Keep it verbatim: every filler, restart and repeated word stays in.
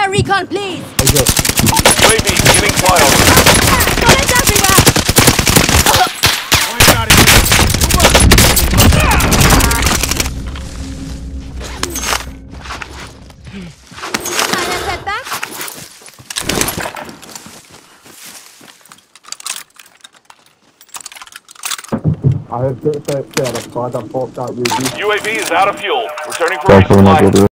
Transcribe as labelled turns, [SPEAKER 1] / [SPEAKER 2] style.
[SPEAKER 1] Air recon, please.
[SPEAKER 2] U A V beginning flyover.
[SPEAKER 1] Bullets everywhere. Silence head back.
[SPEAKER 3] I have just said I tried to force out U A V.
[SPEAKER 2] U A V is out of fuel. Returning for resupply.